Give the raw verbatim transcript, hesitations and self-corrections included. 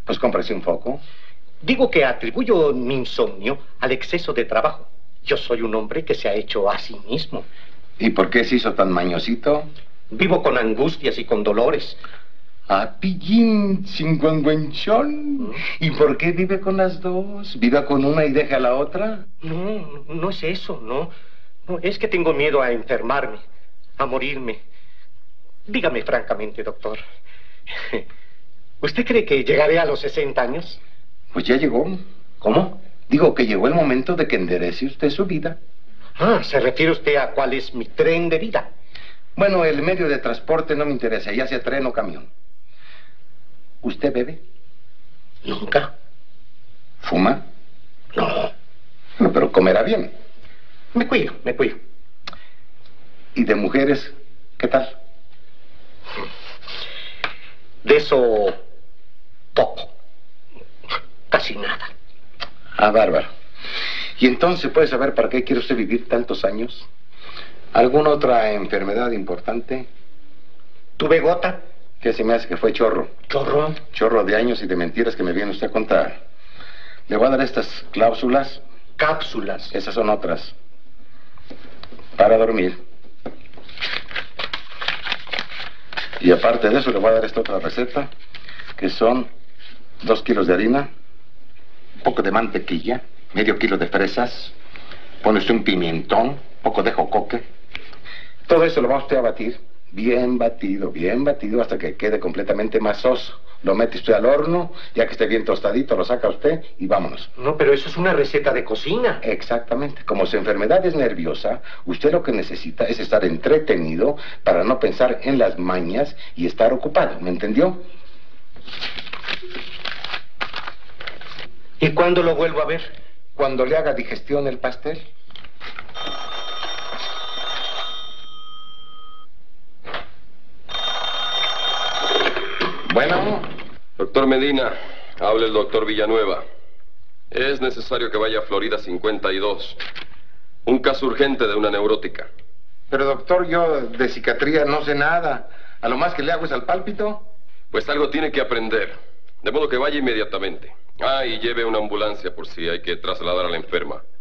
Pues cómprese un foco. Digo que atribuyo mi insomnio al exceso de trabajo. Yo soy un hombre que se ha hecho a sí mismo. ¿Y por qué se hizo tan mañosito? Vivo con angustias y con dolores. Ah, pillín, chingüengüenchón. ¿Mm? ¿Y por qué vive con las dos? ¿Vive con una y deja la otra? No, no es eso, no. No, es que tengo miedo a enfermarme, a morirme. Dígame francamente, doctor. ¿Usted cree que llegaré a los sesenta años? Pues ya llegó. ¿Cómo? Digo que llegó el momento de que enderece usted su vida. Ah, ¿se refiere usted a cuál es mi tren de vida? Bueno, el medio de transporte no me interesa, ya sea tren o camión. ¿Usted bebe? Nunca. ¿Fuma? No. No, pero comerá bien. Me cuido, me cuido. ¿Y de mujeres, qué tal? De eso, poco. Casi nada. Ah, bárbaro. ¿Y entonces puede saber para qué quiere usted vivir tantos años? ¿Alguna otra enfermedad importante? ¿Tuve gota? ¿Qué se me hace que fue chorro? ¿Chorro? Chorro de años y de mentiras que me viene usted a contar. Le voy a dar estas cláusulas. Cápsulas. Esas son otras. Para dormir. Y aparte de eso le voy a dar esta otra receta, que son dos kilos de harina, un poco de mantequilla, medio kilo de fresas, pone usted un pimentón, un poco de jocoque. Todo eso lo va usted a batir, bien batido, bien batido, hasta que quede completamente masoso. Lo mete usted al horno, ya que esté bien tostadito, lo saca usted y vámonos. No, pero eso es una receta de cocina. Exactamente. Como su enfermedad es nerviosa, usted lo que necesita es estar entretenido para no pensar en las mañas y estar ocupado. ¿Me entendió? ¿Y cuándo lo vuelvo a ver? Cuando le haga digestión el pastel. Bueno. Doctor Medina, habla el doctor Villanueva. Es necesario que vaya a Florida cincuenta y dos. Un caso urgente de una neurótica. Pero doctor, yo de psiquiatría no sé nada. A lo más que le hago es al pálpito. Pues algo tiene que aprender. De modo que vaya inmediatamente. Ah, y lleve una ambulancia por si hay que trasladar a la enferma.